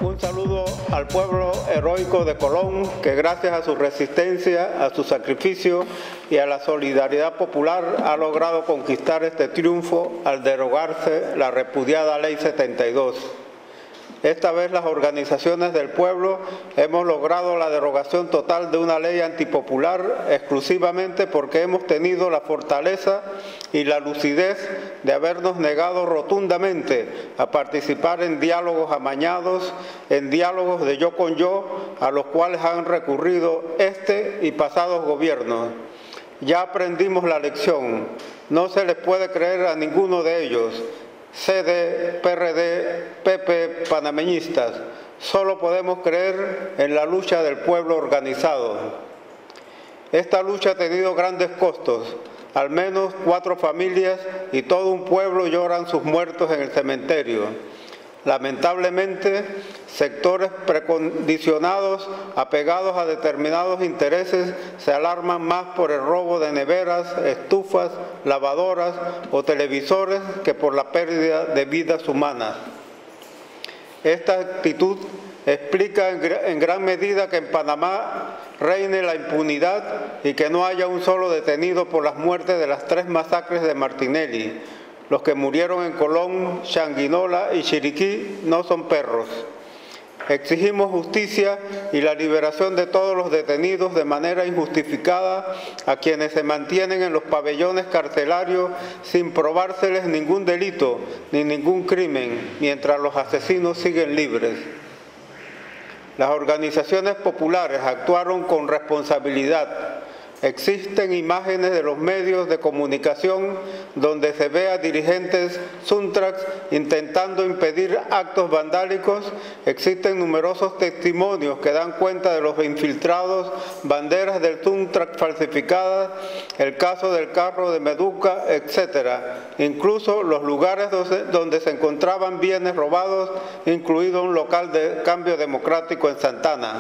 Un saludo al pueblo heroico de Colón, que gracias a su resistencia, a su sacrificio y a la solidaridad popular ha logrado conquistar este triunfo al derogarse la repudiada Ley 72. Esta vez las organizaciones del pueblo hemos logrado la derogación total de una ley antipopular exclusivamente porque hemos tenido la fortaleza y la lucidez de habernos negado rotundamente a participar en diálogos amañados, en diálogos de yo con yo, a los cuales han recurrido este y pasados gobiernos. Ya aprendimos la lección, no se les puede creer a ninguno de ellos. CD, PRD, PP, panameñistas, solo podemos creer en la lucha del pueblo organizado. Esta lucha ha tenido grandes costos, al menos 4 familias y todo un pueblo lloran sus muertos en el cementerio. Lamentablemente, sectores precondicionados, apegados a determinados intereses, se alarman más por el robo de neveras, estufas, lavadoras o televisores que por la pérdida de vidas humanas. Esta actitud explica en gran medida que en Panamá reine la impunidad y que no haya un solo detenido por las muertes de las 3 masacres de Martinelli. Los que murieron en Colón, Changuinola y Chiriquí no son perros. Exigimos justicia y la liberación de todos los detenidos de manera injustificada a quienes se mantienen en los pabellones carcelarios sin probárseles ningún delito ni ningún crimen, mientras los asesinos siguen libres. Las organizaciones populares actuaron con responsabilidad. Existen imágenes de los medios de comunicación donde se ve a dirigentes Suntrax intentando impedir actos vandálicos. Existen numerosos testimonios que dan cuenta de los infiltrados, banderas del Suntrax falsificadas, el caso del carro de Meduca, etc. Incluso los lugares donde se encontraban bienes robados, incluido un local de cambio democrático en Santana.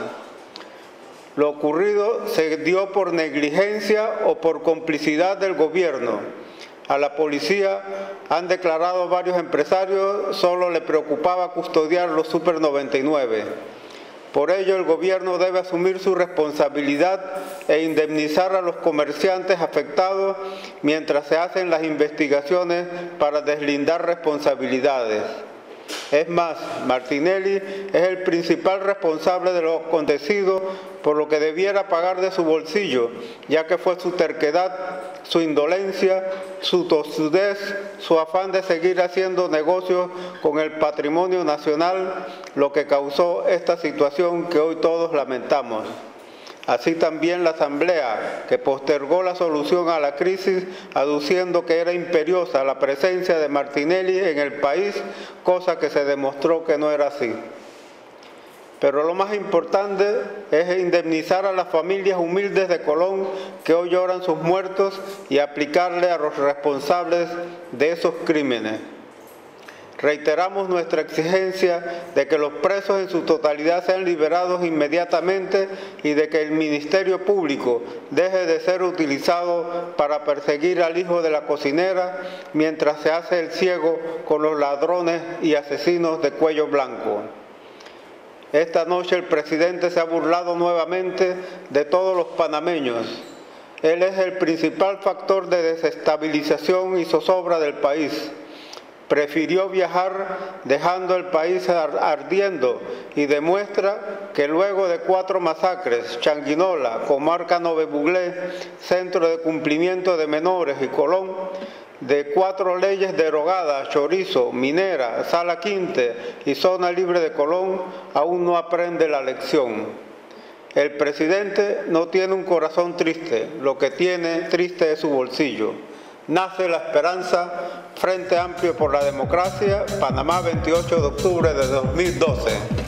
Lo ocurrido se dio por negligencia o por complicidad del gobierno. A la policía han declarado varios empresarios, solo le preocupaba custodiar los Super 99. Por ello, el gobierno debe asumir su responsabilidad e indemnizar a los comerciantes afectados mientras se hacen las investigaciones para deslindar responsabilidades. Es más, Martinelli es el principal responsable de lo acontecido, por lo que debiera pagar de su bolsillo, ya que fue su terquedad, su indolencia, su tosudez, su afán de seguir haciendo negocios con el patrimonio nacional, lo que causó esta situación que hoy todos lamentamos. Así también la Asamblea, que postergó la solución a la crisis, aduciendo que era imperiosa la presencia de Martinelli en el país, cosa que se demostró que no era así. Pero lo más importante es indemnizar a las familias humildes de Colón que hoy lloran sus muertos y aplicarle a los responsables de esos crímenes. Reiteramos nuestra exigencia de que los presos en su totalidad sean liberados inmediatamente y de que el Ministerio Público deje de ser utilizado para perseguir al hijo de la cocinera mientras se hace el ciego con los ladrones y asesinos de cuello blanco. Esta noche el presidente se ha burlado nuevamente de todos los panameños. Él es el principal factor de desestabilización y zozobra del país. Prefirió viajar dejando el país ardiendo y demuestra que luego de 4 masacres, Changuinola, Comarca Nove Buglé, Centro de Cumplimiento de Menores y Colón, de 4 leyes derogadas, Chorizo, Minera, Sala Quinte y Zona Libre de Colón, aún no aprende la lección. El presidente no tiene un corazón triste, lo que tiene triste es su bolsillo. Nace la esperanza, Frente Amplio por la Democracia, Panamá, 28 de octubre de 2012.